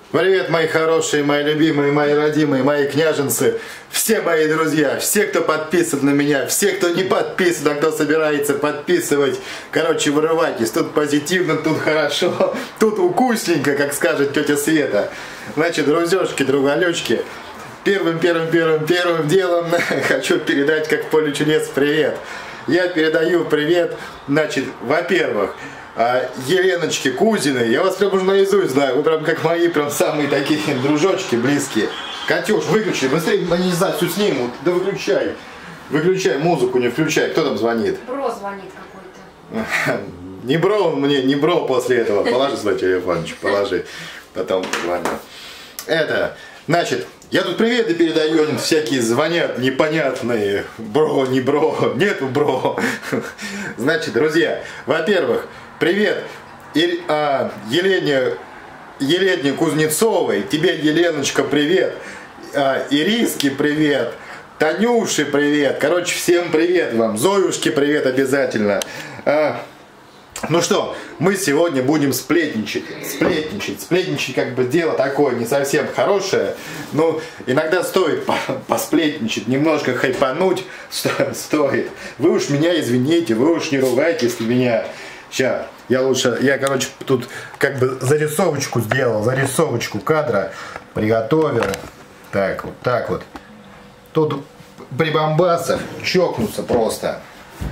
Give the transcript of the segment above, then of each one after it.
Привет, мои хорошие, мои любимые, мои родимые, мои княженцы, все мои друзья, все, кто подписан на меня, все, кто не подписан, а кто собирается подписывать. Короче, вырывайтесь, тут позитивно, тут хорошо, тут вкусненько, как скажет тетя Света. Значит, друзьёшки, другалючки, первым делом хочу передать, как в поле чудес, привет. Я передаю привет, значит, во-первых, Еленочке Кузиной. Я вас прям уже наизусть знаю. Вы прям как мои прям самые такие дружочки близкие. Катюш, выключи, быстрее монетизацию снимут. Да выключай. Выключай музыку, не включай. Кто там звонит? Бро звонит какой-то. Не бро мне, не бро после этого. Положи свой телефончик, положи. Потом звоню. Это, значит, я тут приветы передаю, они всякие звонят непонятные. Бро, не бро, нету бро. Значит, друзья, во-первых, привет Елене Кузнецовой, тебе, Еленочка, привет, Ириске привет, Танюше привет, короче, всем привет вам, Зоюшке привет обязательно. Ну что, мы сегодня будем сплетничать. Сплетничать как бы дело такое не совсем хорошее, но иногда стоит посплетничать, немножко хайпануть стоит. Вы уж меня извините, вы уж не ругайтесь на меня. Сейчас, я, короче, тут как бы зарисовочку сделал, зарисовочку кадра приготовил. Так, вот так вот. Тут прибамбасов чокнуться просто.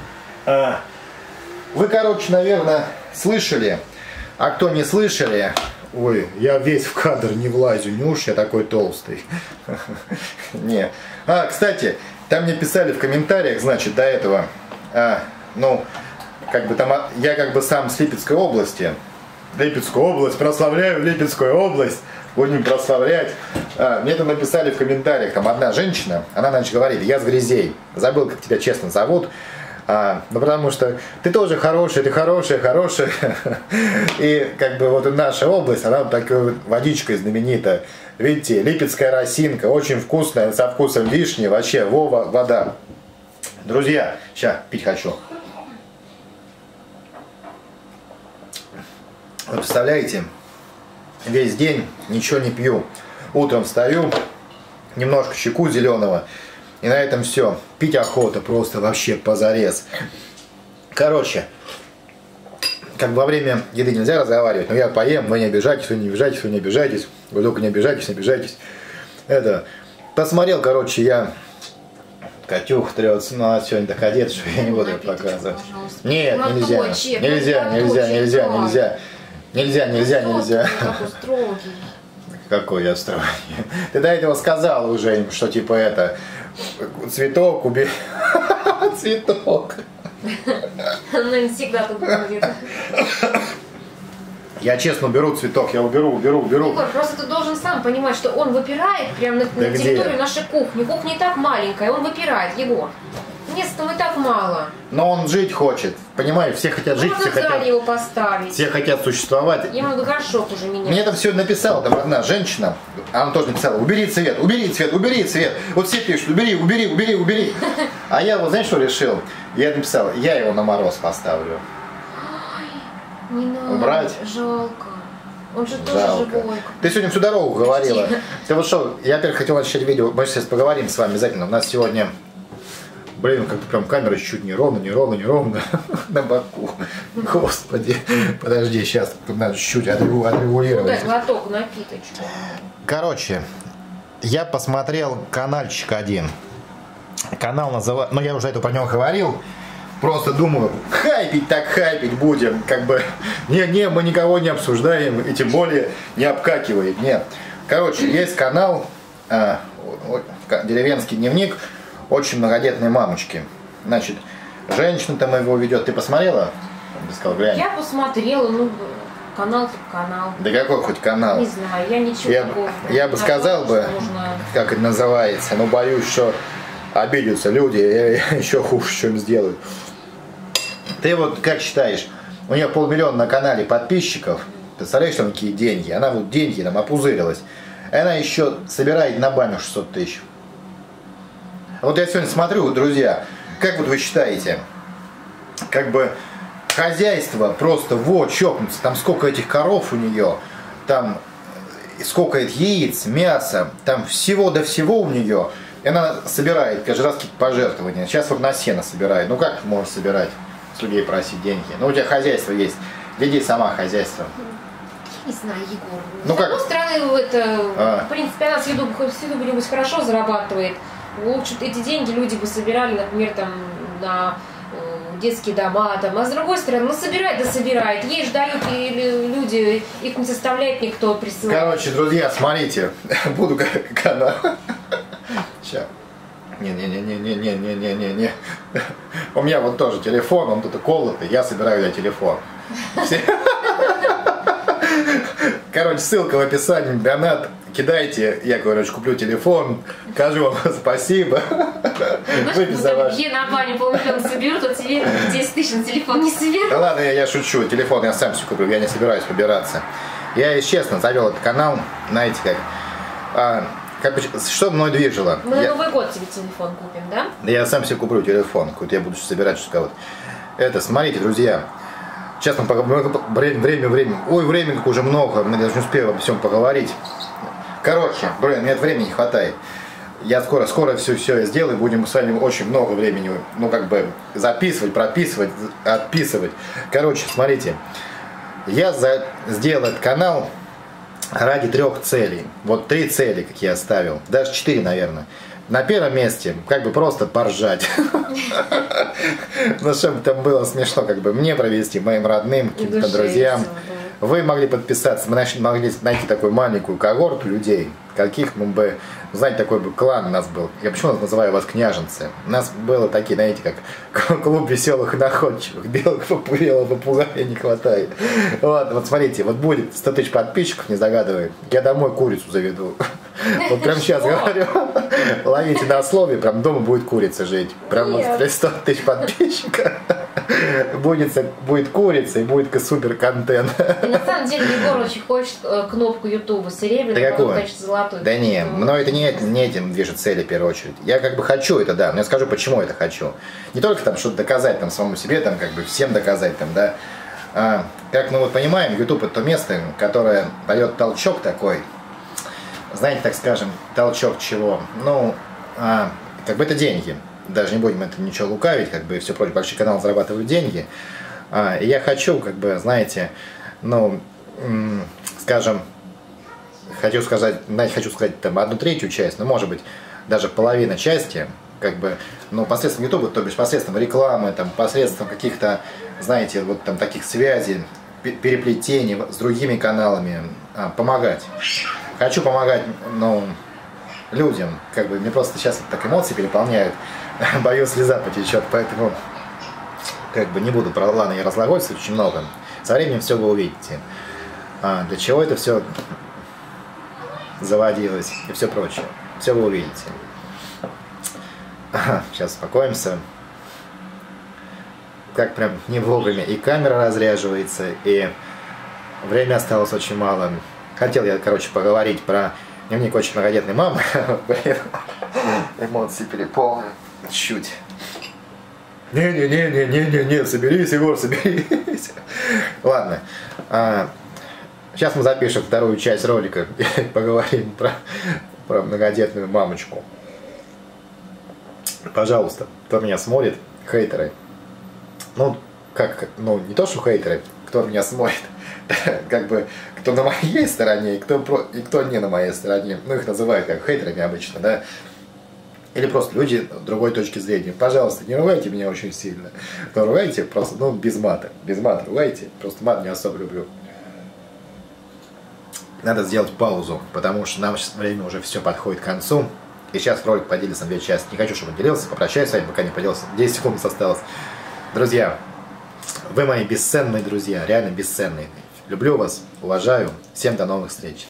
Вы, короче, наверное, слышали, а кто не слышали, ой, я весь в кадр не влазю, не уж я такой толстый. Не. Кстати, там мне писали в комментариях, значит, до этого, ну, как бы там, я как бы сам с Липецкой области. Липецкую область, прославляю Липецкую область, будем прославлять. Мне там написали в комментариях, там одна женщина, она, значит, говорит, я с Грязей, забыл, как тебя честно зовут. Ну потому что ты тоже хорошая, ты хорошая. И как бы вот наша область, она вот такой вот водичкой знаменита. Видите, липецкая росинка, очень вкусная, со вкусом вишни, вообще Вова, вода. Друзья, сейчас пить хочу. Вы представляете, весь день ничего не пью. Утром встаю, немножко чайку зеленого. И на этом все. Пить охота просто вообще позарез. Короче, как бы во время еды нельзя разговаривать, но я поем, вы не обижайтесь, вы не обижайтесь, вы не обижайтесь. Вы только не обижайтесь, не обижайтесь. Это, посмотрел, короче, я... Катюх трется, но она сегодня так одета, что я не буду это показывать. Нет, нельзя. Какой я строгий. Ты до этого сказал уже им, что типа это... Цветок убери. Цветок. Ну, не всегда тут будет. Я честно уберу цветок, я уберу. Егор, просто ты должен сам понимать, что он выпирает прямо на территорию нашей кухни. Кухня и так маленькая, он выпирает, Егор. Места-то и так мало. Но он жить хочет, понимаешь, все хотят жить, все хотят его поставить. Все хотят существовать. Ему бы горшок уже менять. Мне там все написала, там одна женщина, она тоже написала, убери цвет. Вот все пишут, убери. А я вот, знаешь, что решил? Я написал, я его на мороз поставлю. Ой, не надо. Убрать? Жалко. Он же тоже живой. Ты сегодня всю дорогу говорила. Ты вот что, я опять хотел начать видео, мы сейчас поговорим с вами обязательно. У нас сегодня... Блин, как-то прям камера чуть-чуть неровно на боку. Господи. Подожди, сейчас тут надо чуть-чуть отрегулировать. Дай глоток, напиточку. Короче, я посмотрел канальчик один. Канал называется... Ну, я уже это про него говорил. Просто думаю, хайпить будем. Как бы, не, мы никого не обсуждаем. И тем более не обкакивает. Нет. Короче, есть канал «Деревенский дневник». Очень многодетные мамочки. Значит, женщина там его ведет. Ты посмотрела? Я сказал, глянь. Я посмотрела, ну, канал. Да какой хоть канал? Не знаю, я ничего такого. Я бы сказал бы, как это называется, но боюсь, что обидятся люди и еще хуже, чем сделают. Ты вот как считаешь, у нее 500 000 на канале подписчиков, представляешь, там какие деньги? Она вот деньги там опузырилась. И она еще собирает на баню 600 000. Вот я сегодня смотрю, друзья, как вот вы считаете, как бы хозяйство просто вот чокнуться, там сколько этих коров у нее, там сколько яиц, мяса, там всего до всего у нее. И она собирает каждый раз какие-то пожертвования. Сейчас вот на сено собирает. Ну как можешь собирать, с людей просить деньги? Ну у тебя хозяйство есть. Веди сама хозяйство. Не знаю, Егор. Ну, с одной стороны, это, в принципе, она с еду где-нибудь хорошо зарабатывает. Лучше эти деньги люди бы собирали, например, там, на детские дома, там. А с другой стороны, ну собирает, да собирает. Ей же дают и люди, их не составляет никто, присылает. Короче, друзья, смотрите, буду канал. Сейчас. Не. У меня вот тоже телефон, он тут колотый, я собираю на телефон. Короче, ссылка в описании, донат, кидайте, я, короче, куплю телефон, скажу вам спасибо. Где на баню полмиллиона соберут, а тебе 10 тысяч на телефон не соберут. Да ладно, я шучу, телефон я сам себе куплю, я не собираюсь побираться. Я, если честно, завел этот канал, знаете как, что мной движило? Мы на Новый год тебе телефон купим, да? Да я сам себе куплю телефон, какой-то я буду собирать что-то кого-то. Это, смотрите, друзья. Сейчас мы время. Ой, времени как уже много, мы даже не успеем обо всем поговорить. Короче, мне времени не хватает. Я скоро все сделаю, будем с вами очень много времени, ну как бы записывать, прописывать, отписывать. Короче, смотрите, я сделал этот канал ради 3 целей. Вот 3 цели, как я ставил, даже 4, наверное. На первом месте, как бы просто поржать. Ну, чтобы там было смешно, как бы мне провести, моим родным, каким-то друзьям. Вы могли подписаться, мы могли найти такую маленькую когорту людей, каких мы бы, знаете, такой бы клан у нас был. Я почему называю вас княженцы? У нас было такие, знаете, как клуб веселых и находчивых. Белого попугая не хватает. Вот смотрите, вот будет 100 тысяч подписчиков, не загадывай, я домой курицу заведу. Вот прям сейчас говорю, ловите на слове, прям дома будет курица жить. Прям 100 тысяч подписчиков. Будет курица и будет супер контент. И на самом деле Егор очень хочет кнопку Ютуба серебряную, потом, конечно, золотую. Да не, но это не этим движет цели в первую очередь. Я как бы хочу это, да, но я скажу, почему это хочу. Не только там что-то доказать там самому себе, там как бы всем доказать там, да. Как мы вот понимаем, YouTube это то место, которое дает толчок такой. Знаете, так скажем, толчок чего? Ну, как бы это деньги. Даже не будем это ничего лукавить, как бы и все прочее. Большой канал зарабатывают деньги. И я хочу, как бы, знаете, ну, скажем, хочу сказать там 1/3 часть, ну, может быть, даже половина части, как бы, ну, посредством YouTube, то бишь посредством рекламы, там, посредством каких-то, знаете, вот там таких связей, переплетений с другими каналами, помогать. Хочу помогать, ну, людям, как бы, мне просто сейчас так эмоции переполняют, боюсь, слеза потечет, поэтому, как бы, не буду про Лану я разглагольствовать очень много. Со временем все вы увидите. Для чего это все заводилось и все прочее. Все вы увидите. Сейчас успокоимся. Как прям не вовремя и камера разряживается, и время осталось очень мало. Хотел я, короче, поговорить про дневник очень многодетной мамы. Эмоции переполнены. Чуть. Не, соберись, Егор, соберись. Ладно. Сейчас мы запишем вторую часть ролика и поговорим про многодетную мамочку. Пожалуйста, кто меня смотрит, хейтеры. Ну, ну, не то, что хейтеры, кто меня смотрит, как бы, кто на моей стороне и кто не на моей стороне. Ну, их называют как хейтерами обычно, да. Или просто люди другой точки зрения. Пожалуйста, не ругайте меня очень сильно. Но ругайте просто, ну, без мата. Без мата ругайте. Просто мат не особо люблю. Надо сделать паузу, потому что нам сейчас время уже все подходит к концу. И сейчас ролик поделится на 2 части. Не хочу, чтобы он делился. Попрощаюсь с вами, пока не поделился. 10 секунд осталось. Друзья, вы мои бесценные друзья. Реально бесценные. Люблю вас, уважаю. Всем до новых встреч.